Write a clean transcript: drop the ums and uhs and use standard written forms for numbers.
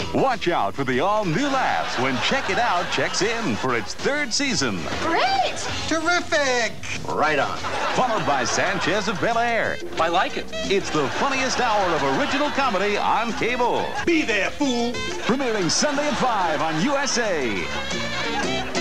Watch out for the all-new laughs when Check It Out checks in for its third season. Great! Terrific! Right on. Followed by Sanchez of Bel Air. I like it. It's the funniest hour of original comedy on cable. Be there, fool! Premiering Sunday at 5 on USA.